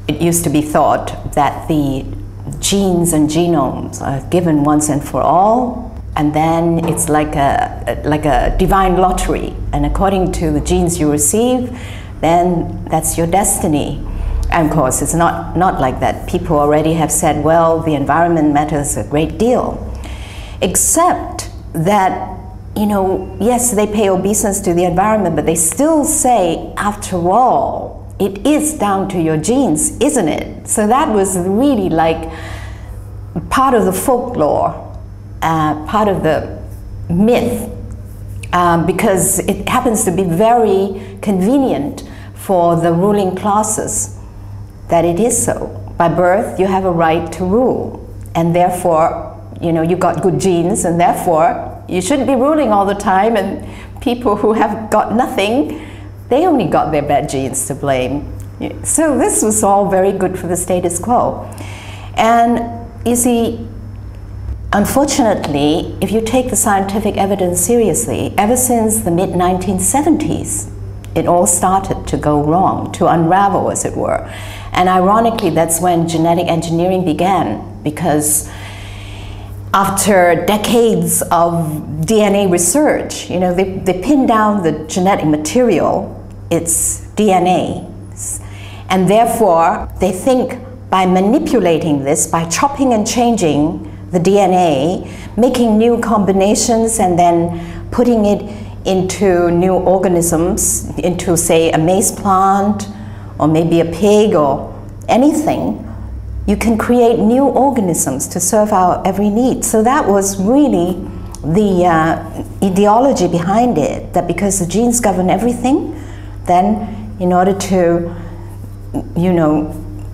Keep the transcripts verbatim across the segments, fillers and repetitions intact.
it used to be thought that the genes and genomes are given once and for all, and then it's like a, like a divine lottery, and according to the genes you receive, then that's your destiny. And of course, it's not, not like that. People already have said, well, the environment matters a great deal. Except that, you know, yes, they pay obeisance to the environment, but they still say, after all, it is down to your genes, isn't it? So that was really like part of the folklore, uh, part of the myth, um, because it happens to be very convenient for the ruling classes that it is so. By birth, you have a right to rule, and therefore, you know, you got good genes, and therefore, you shouldn't be ruling all the time, and people who have got nothing, they only got their bad genes to blame. So this was all very good for the status quo. And you see, unfortunately, if you take the scientific evidence seriously, ever since the mid nineteen seventies, it all started to go wrong, to unravel, as it were. And ironically, that's when genetic engineering began, because after decades of D N A research, you know, they, they pinned down the genetic material, it's D N A. And therefore, they think by manipulating this, by chopping and changing the D N A, making new combinations and then putting it into new organisms, into, say, a maize plant, or maybe a pig, or anything, you can create new organisms to serve our every need. So that was really the uh, ideology behind it, that because the genes govern everything, then in order to, you know,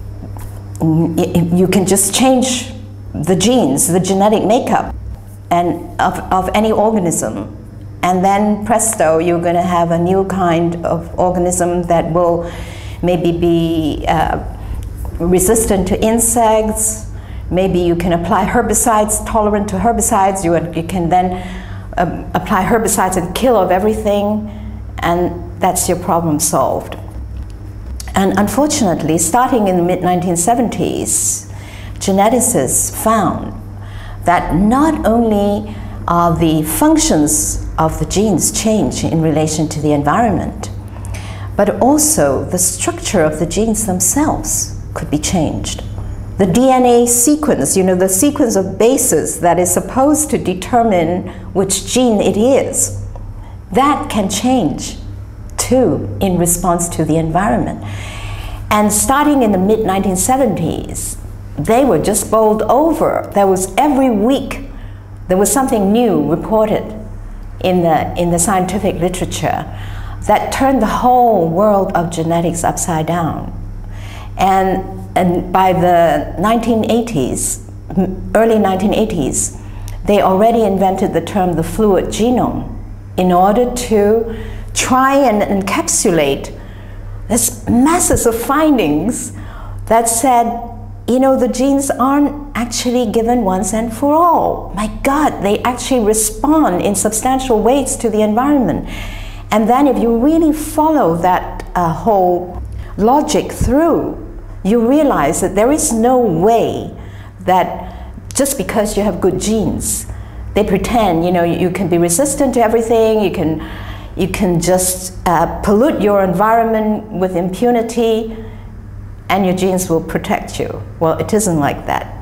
you can just change the genes, the genetic makeup and of, of any organism, and then presto, you're going to have a new kind of organism that will maybe be uh, resistant to insects. Maybe you can apply herbicides, tolerant to herbicides. You, you can then um, apply herbicides and kill off everything, and that's your problem solved. And unfortunately, starting in the mid nineteen seventies, geneticists found that not only are the functions of the genes change in relation to the environment, but also the structure of the genes themselves could be changed. The D N A sequence, you know, the sequence of bases that is supposed to determine which gene it is, that can change too in response to the environment. And starting in the mid nineteen seventies, they were just bowled over. There was every week, there was something new reported in the, in the scientific literature that turned the whole world of genetics upside down. And, and by the nineteen eighties, early nineteen eighties, they already invented the term the fluid genome in order to try and encapsulate this masses of findings that said, you know, the genes aren't actually given once and for all. My God, they actually respond in substantial ways to the environment. And then if you really follow that uh, whole logic through, you realize that there is no way that just because you have good genes, they pretend, you know, you can be resistant to everything, you can, you can just uh, pollute your environment with impunity, and your genes will protect you. Well, it isn't like that.